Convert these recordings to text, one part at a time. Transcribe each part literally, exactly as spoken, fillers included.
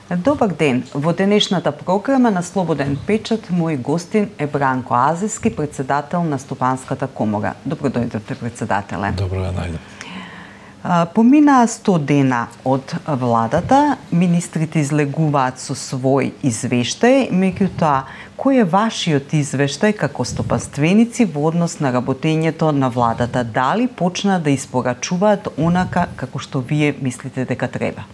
Добар ден! Во денешната програма на Слободен печат мој гостин е Бранко Азевски, председател на Стопанската комора. Добро дојдовте, председателе. Добро ја најдем. Поминаа сто дена од владата, министрите излегуваат со свој извештај, меѓутоа, кој е вашиот извештај како стопанственици во однос на работењето на владата? Дали почна да испорачуваат онака како што вие мислите дека треба?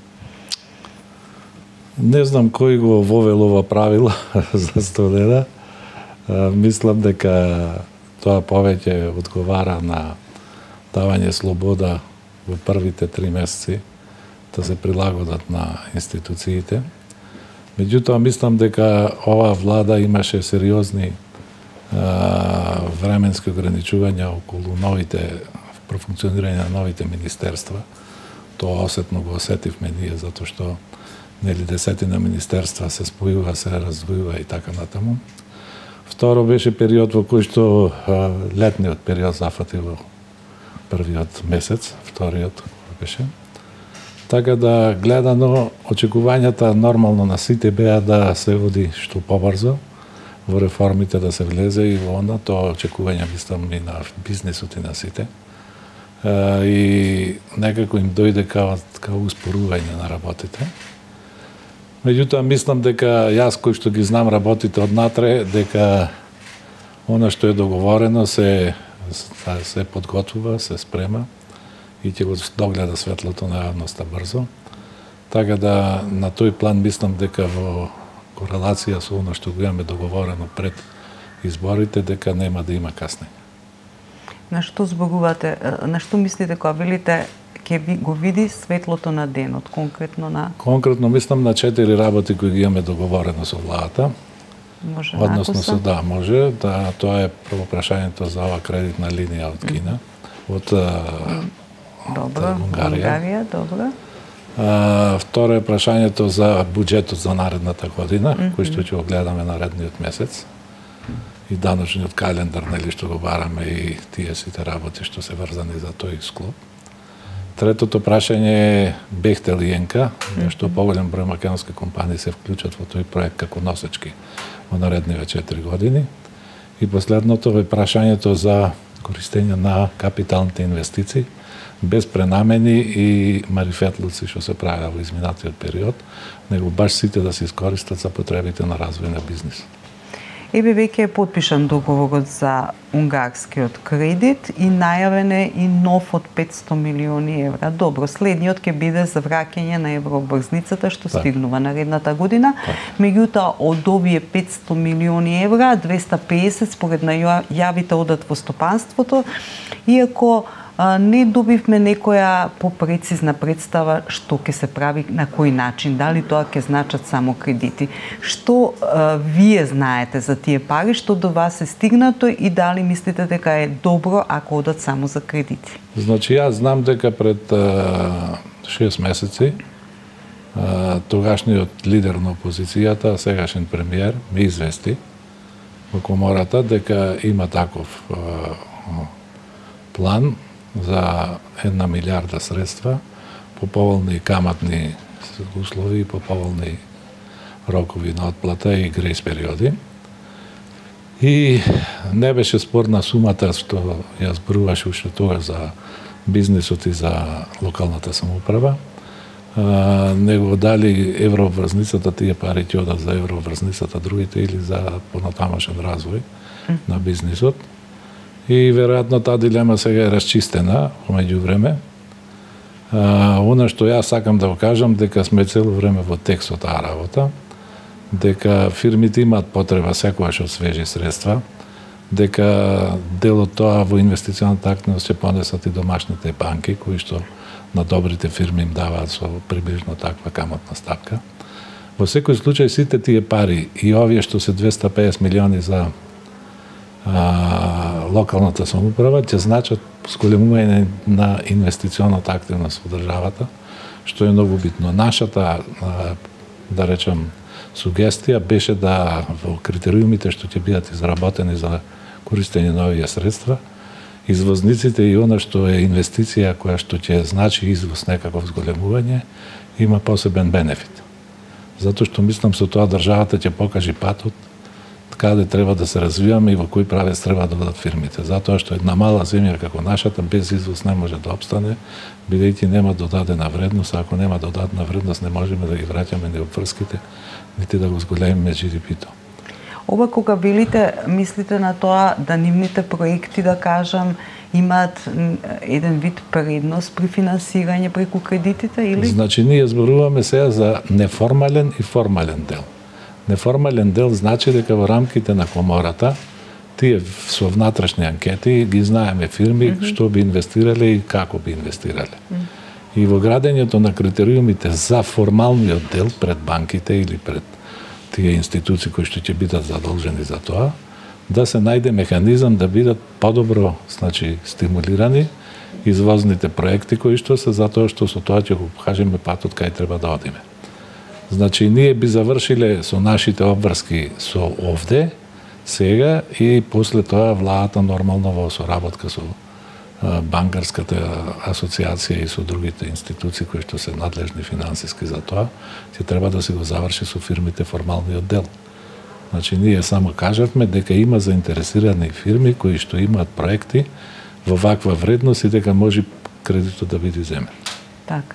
Не знам кој го вовел ова правило за сто дена. Мислам дека тоа повеќе одговара на давање слобода во првите три месеци да се прилагодат на институциите. Меѓутоа, мислам дека ова влада имаше сериозни а, временски ограничувања околу новите профункционирање на новите министерства. Тоа осетно го осетивме ние, затоа што нели десетина министерства се спојува, се развојува и така натаму. Второ беше период во кој што а, летниот период зафати во првиот месец, вториот беше. Така да гледано очекувањата нормално на сите беа да се оди што побрзо во реформите, да се влезе и во она тоа очекување мислам и на бизнисот и на сите. А, и некако им дојде као, као успорување на работите. Меѓутоа, мислам дека јас кој што ги знам работите однатре, дека она што е договорено се, се подготвува, се спрема и ќе го догледа светлото на јавноста брзо. Така да на тој план мислам дека во корелација со она што го имаме договорено пред изборите, дека нема да има каснење. На што зборувате, на што мислите кога велите ќе ви го види светлото на денот, конкретно на... Конкретно мислам на четири работи кои ги имаме договорено со владата. Може Односно накоса? со да, може. Да, тоа е прво прашањето за ова кредитна линија од Кина, од, добро, од Унгарија. Унгарија, добро. А, второ е прашањето за буџетот за наредната година, mm -hmm. кој што ќе го гледаме наредниот месец. И даночниот календар, нели, што го бараме и тие сите работи што се врзани за тој склоп. Третото прашање е Бехтел и Енка, mm -hmm. што поголем број македонски компании се вклучат во тој проект како носечки во наредниве четири години. И последното е прашањето за користење на капиталните инвестиции без пренамени и марифетлуци што се правеа во изминатиот период, него баш сите да се искористат за потребите на развој на бизнис. Еве веќе е подпишан договорот за унгарскиот кредит и најавен е и нов од петсто милиони евра. Добро, следниот ќе биде за враќање на евробрзницата што так. стигнува наредната година. Так. Меѓутоа, од овие петсто милиони евра, двеста и песет според најавите одат во стопанството, иако не добивме некоја попрецизна представа што ќе се прави, на кој начин, дали тоа ќе значат само кредити. Што а, вие знаете за тие пари, што до вас е стигнато и дали мислите дека е добро ако одат само за кредити? Значи, јас знам дека пред а, шест месеци а, тогашниот лидер на опозицијата, сегашен премиер, ме извести во комората дека има таков а, план за една милиарда средства по поволни каматни услови и по поволни рокови на отплата и грейс периоди. И не беше спорна сумата што ја зборуваше уште тогаш за бизнисот и за локалната самоуправа. А, него дали евроврзницата, тие пари ќе одат за евроврзницата, другите или за понатамошен развој mm. на бизнисот. И веројатно таа дилема сега е расчистена во меѓувреме. Она што јас сакам да го кажам, дека сме цело време во текст од таа работа, дека фирмите имаат потреба секогаш од свежи средства, дека дел од тоа во инвестиционната активност ќе понесат и домашните банки, кои што на добрите фирми им даваат со приближно таква каматна ставка. Во секој случај сите тие пари и овие што се двеста и песет милиони за а, локалната самоуправа ќе значат зголемување на инвестиционната активност во државата, што е многу битно. Нашата, а, да речем, сугестија беше да во критериумите што ќе бидат изработени за користење на овие средства, извозниците и она што е инвестиција која што ќе значи извоз некаков зголемување, има посебен бенефит. затоа што мислам со тоа државата ќе покажи патот каде треба да се развиваме и во кој правец треба да бидат фирмите. Затоа што една мала земја како нашата без извоз не може да опстане, бидејќи нема додадена вредност, а ако нема додадена вредност не можеме да ги враќаме ни обврските, нити да го зголемиме джи ди пи-то. Ова кога велите, мислите на тоа да нивните проекти, да кажам, имаат еден вид предност при финансирање преку кредитите или? Значи ние зборуваме сега за неформален и формален дел. Неформален дел значи дека во рамките на комората тие со внатрешни анкети ги знаеме фирми mm -hmm. што би инвестирале и како би инвестирале. Mm -hmm. И во градењето на критериумите за формалниот дел пред банките или пред тие институции кои што ќе бидат задолжени за тоа, да се најде механизам да бидат подобро, значи, стимулирани извозните проекти кои што се затоа што со тоа ќе го покажеме патот кај треба да одиме. Значи, ние би завршиле со нашите обврски со овде, сега и после тоа владата нормално во соработка со банкарската асоциација и со другите институции кои што се надлежни финансиски за тоа, ќе треба да се го заврши со фирмите формалниот дел. Значи, ние само кажавме дека има заинтересирани фирми кои што имаат проекти во ваква вредност и дека може кредитот да биде земен. Така.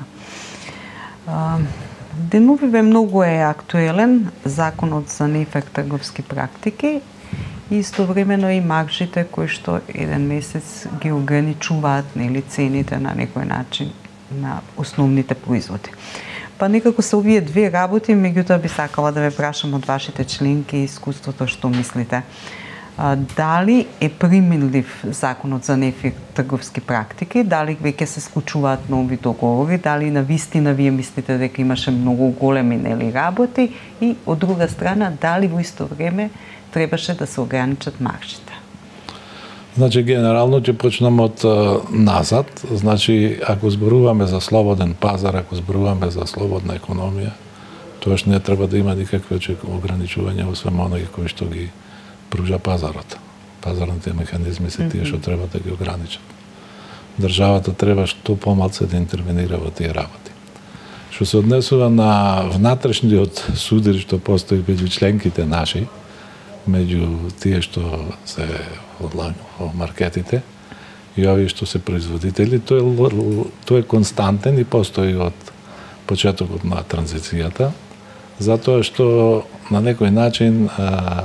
А, деновиве многу е актуелен законот за нефер трговски практики и истовремено и маржите кои што еден месец ги ограничуваат, нели, цените на некој начин на основните производи. Па некако се овие две работи, меѓутоа би сакала да ве прашам од вашите членки и искуството што мислите. А, дали е применлив законот за нефер трговски практики, дали веќе се склучуваат нови договори, дали на вистина вие мислите дека имаше многу големи, нели, работи и од друга страна дали во исто време требаше да се ограничат маржите? Значи, генерално ќе почнам од назад. Значи, ако зборуваме за слободен пазар, ако зборуваме за слободна економија, тоаш не треба да има никакви ограничувања освен оние кои што ги пружа пазарот. Пазарните механизми се тие што треба да ги ограничат. Државата треба што помалку да интервенира во тие работи. Што се однесува на внатрешниот судир што постои меѓу членките наши, меѓу тие што се во маркетите и овие што се производители, тој е, тој е константен и постои од почетокот на транзицијата, затоа што на некој начин а,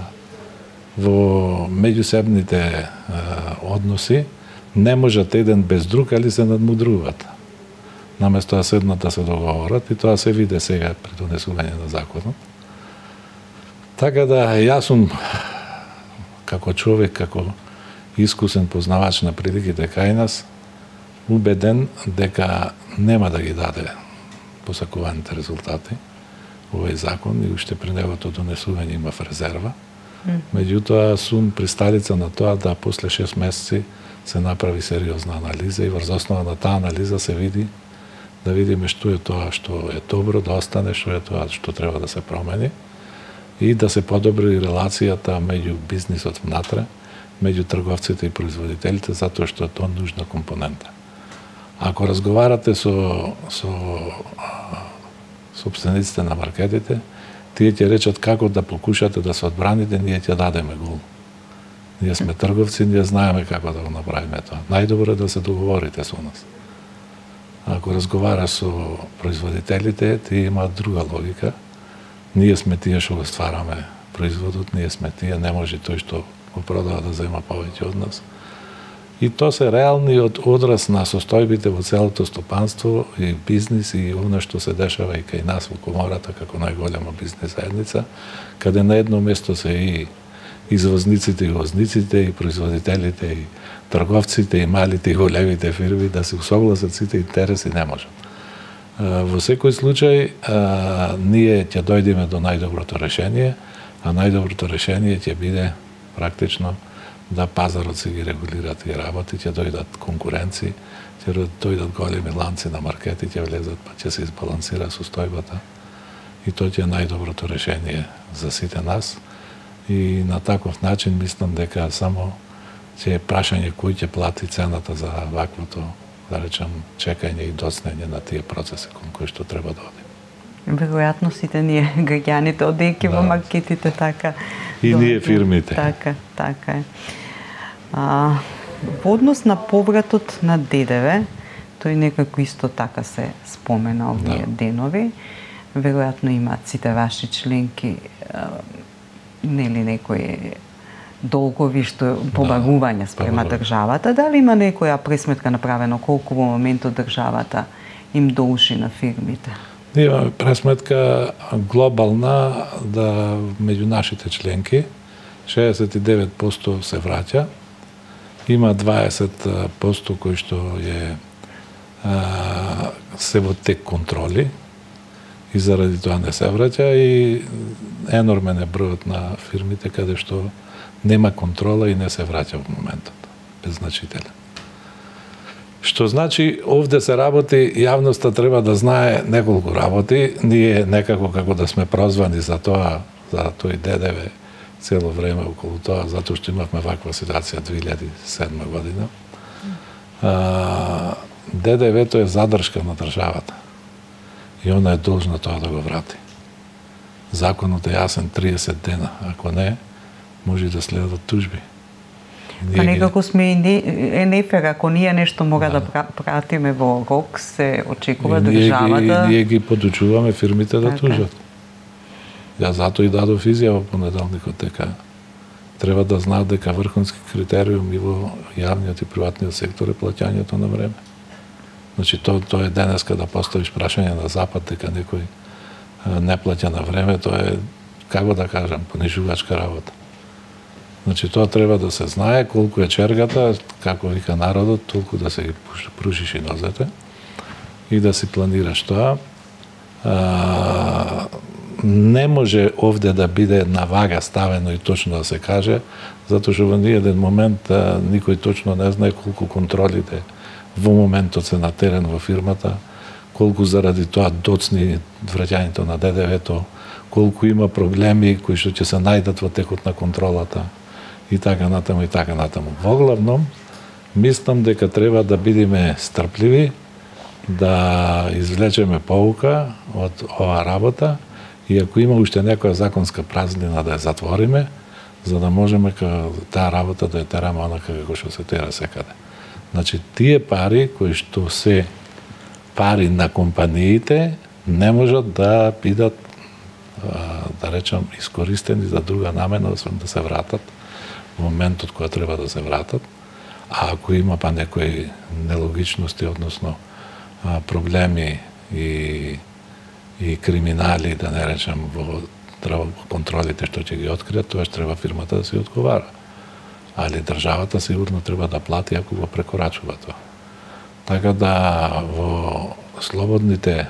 во меѓусебните а, односи не можат еден без друг, али се надмудруваат. Наместо да седнат да се договорат и тоа се виде сега при донесување на законот. Така да, јас сум како човек, како искусен познавач на приликите кај нас, убеден дека нема да ги даде посакуваните резултати овој закон и уште при неговото донесување имав резерва. Mm. Меѓутоа, сум присталица на тоа да после шест месеци се направи сериозна анализа и врз основа на таа анализа се види да видиме што е тоа што е добро да остане, што е тоа што треба да се промени и да се подобри релацијата меѓу бизнисот внатре, меѓу трговците и производителите, затоа што е тоа нужна компонента. Ако разговарате со, со собствениците на маркетите, тие ќе речат како да покушате да се одбраните, ние ќе дадеме гол. Ние сме трговци, ние знаеме како да го направиме тоа. Најдобро е да се договорите со нас. Ако разговара со производителите, тие имаат друга логика. Ние сме тие што го ствараме производот, ние сме тие, не може тој што го продава да зема повеќе од нас. И тоа се реалниот одраз на состојбите во целото стопанство и бизнис и оно што се дешава и кај нас во комората како најголема бизнес заедница, каде на едно место се и извозниците и возниците и производителите и трговците и малите и големите фирми да се усогласат сите интереси не можат. Во секој случај ние ќе дојдеме до најдоброто решение, а најдоброто решение ќе биде практично да пазарот се ги регулира тие работи, ќе дојдат конкуренци, ќе дојдат големи ланци на маркети, ќе влезат, па ќе се избалансира состојбата. И тоа ќе е најдоброто решение за сите нас. И на таков начин мислам дека само ќе е прашање кој ќе плати цената за ваквото, да речем, чекање и доцнење на тие процеси кон кои што треба да оди. Веројатно сите ние граѓаните одејќи во маркетите така. И ние фирмите. Така, така е. А, во однос на повратот на Д Д В, тој некако исто така се спомена овие да. денови. Веројатно имаат сите ваши членки а, нели некои долгови што побарување спрема да, државата. Дали има некоја пресметка направено колку во моментот државата им должи на фирмите? Имаме пресметка глобална да меѓу нашите членки шеесет и девет проценти се враќа. Има дваесет проценти кои што е а, се во тек контроли и заради тоа не се враќа и енормен е бројот на фирмите каде што нема контрола и не се враќа во моментот. Беззначителен. Што значи, овде се работи, јавноста треба да знае неколку работи. Ние некако како да сме прозвани за тоа, за тој Д Д В цело време околу тоа, затоа што имавме ваква ситуација две илјади и седма година. А, Д Д В тоа е задршка на државата. И она е должна тоа да го врати. Законот е јасен триесет дена, ако не, може да следат тужби. Па некако сме и не, е нефер, ако ние нешто мора да, да пратиме во рок, се очекува и државата... Ние, ние ги подучуваме фирмите да тужат. Ја затоа и дадов изјава понеделникот дека треба да знаат дека врховски критериум и во јавниот и приватниот сектор е плаќањето на време. Значи, тоа то е денеска да поставиш прашање на Запад дека некој не плаќа на време, тоа е, како да кажам, понижувачка работа. Значи, тоа треба да се знае колку е чергата, како вика народот, толку да се ги прушиш и нозете и да си планираш тоа. А, не може овде да биде на вага ставено и точно да се каже, затоа што во ниеден момент а, никој точно не знае колку контролите во моментот се на терен во фирмата, колку заради тоа доцни враќањето на Д Д В-то, колку има проблеми кои што ќе се најдат во текот на контролата и така натаму и така натаму. Во главном, мислам дека треба да бидеме стрпливи, да извлечеме поука од оваа работа и ако има уште некоја законска празнина да ја затвориме, за да можеме таа работа да ја тераме онака како што се тера секаде. Значи, тие пари кои што се пари на компаниите не можат да бидат, да речам, искористени за друга намена, освен да се вратат во моментот кога треба да се вратат. А ако има па некои нелогичности, односно проблеми и, и криминали, да не речем, во контролите што ќе ги откријат, тоа ќе треба фирмата да се одговара. Али државата сигурно треба да плати ако го прекорачува тоа. Така да во слободните,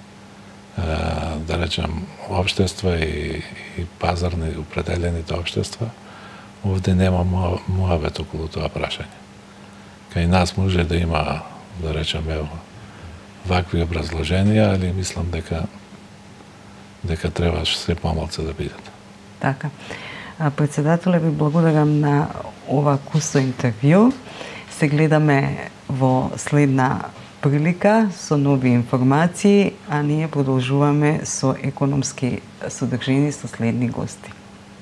да речем, општества и, и пазарни определените општества, овде нема муавет околу тоа прашање. Кај нас може да има, да речеме, вакви образложенија, али мислам дека дека требаш се помалце да бидат. Така. Председателе, ви благодарам на ова кусо интервју. Се гледаме во следна прилика со нови информации, а ние продолжуваме со економски содржини со следни гости.